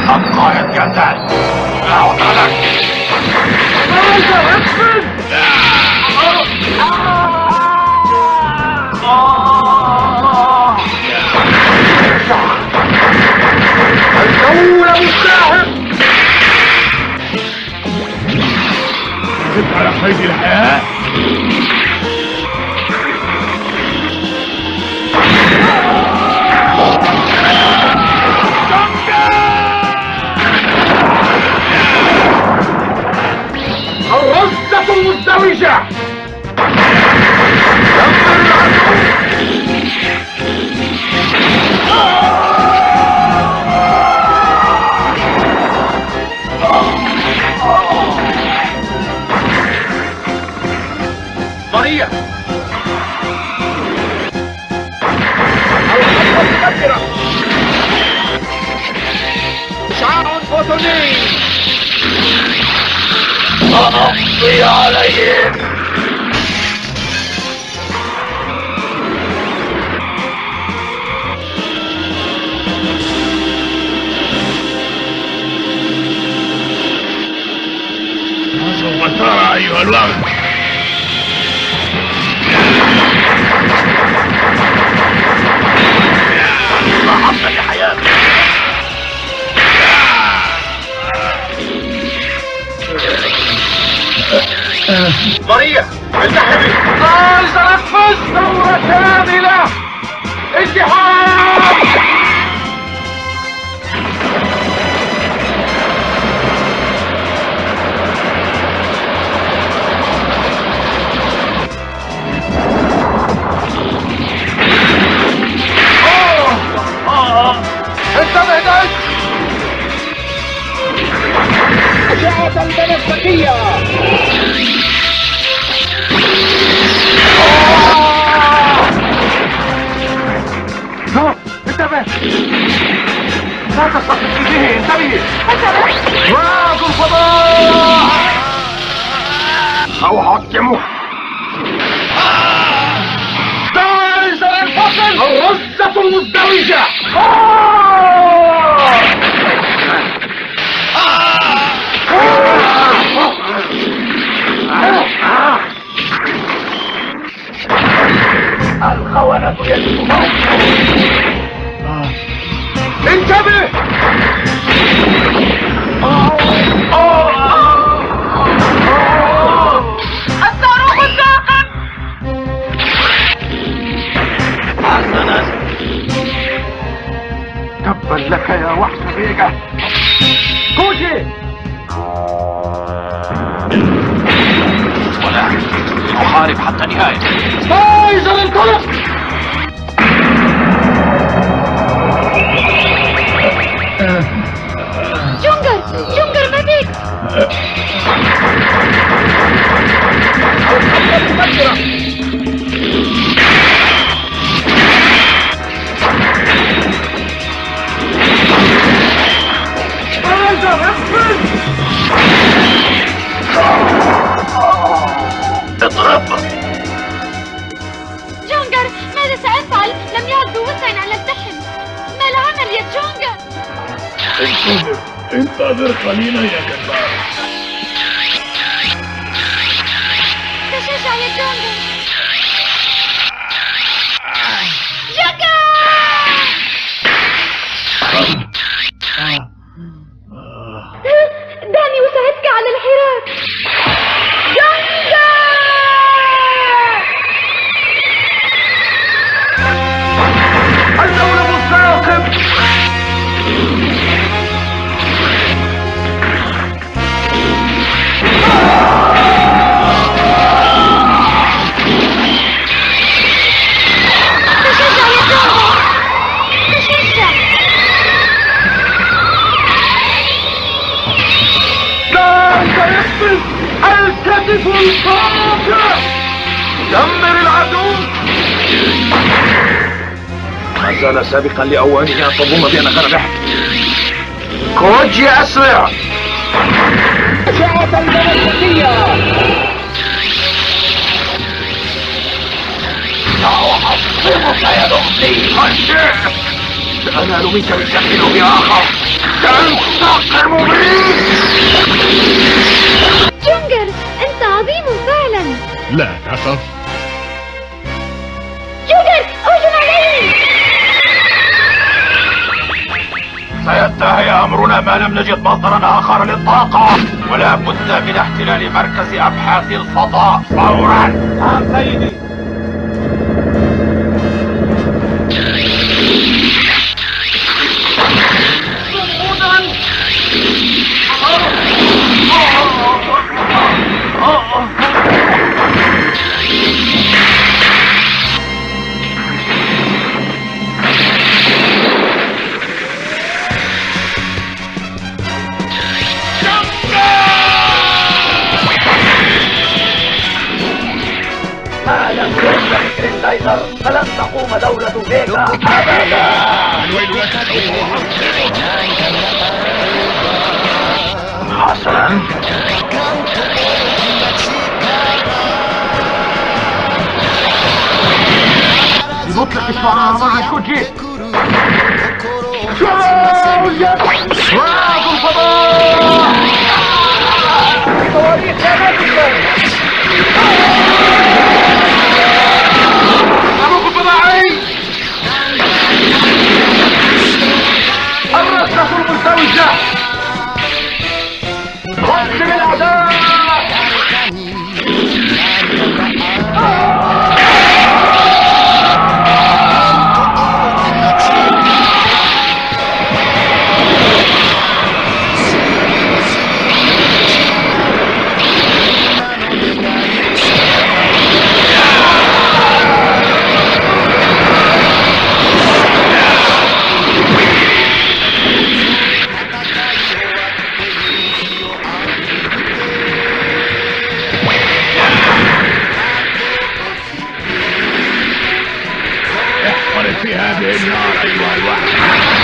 ابقى يتجدد. اعود لك. الدولة مستاهل. زدت على قيد الحياة. الرصة المزدوجة. دمر العدو. ماريا. الخطوة المبكرة. إشعاع فوتوني. أقضي عليهم. سوف ترى أيها الوغد. ضحكت لحياتي. ماريا التحمي. عايز انفذ دورة كاملة. ازدحام. انتبه دايك. أشعة البنفسجية. انتبه. لا تستطيع به. انتبه. راس الفضاء. أحكمه. دايز الفصل. الرزة المزدوجة. الخونة يجب انتبه. الصاروخ الساقط. حسنا. تبا لك يا وحش فيجا. كوجي. ولا سأحارب حتى النهاية. فايزر انطلق. جونجر ماتت. اضرب. جونجر ماذا سأفعل؟ لم يعد بوسع على الدحم. ما العمل يا جونجر؟ انتظر قليلا يا جبار. تشجع يا جونجر. جونجر. دعني أساعدك على الحراك. جونجر. الدولة مستراقب. تشجع يا جونجر. تشجع. لا سيقفز. الكتف القاطع. دمر العدو. ما زال سابقا لأوانه أن تظن بأنك ربحت. كوجي أسرع. أشعة البنفسجية. سأحصرك يا لغزي. سأنال منك بشكل بآخر. سأنتقم منك. جونجر، أنت عظيم فعلا. لا تخف. جونجر، هجم عليه. سينتهي أمرنا ما لم نجد مصدرا آخر للطاقة، ولا بد من احتلال مركز أبحاث الفضاء فورا. نعم سيدي. ما لم يملك كريستايزر فلن تقوم دولة فيجا أبدا. الويل لك. حسنا. بمطلق الشعراء مع كوجي. رعد الفضاء. صواريخ صاروخ فضائي. الرصاص المزدوجة. قسم الأعداء. احفر في هذه النار أيها الوحش.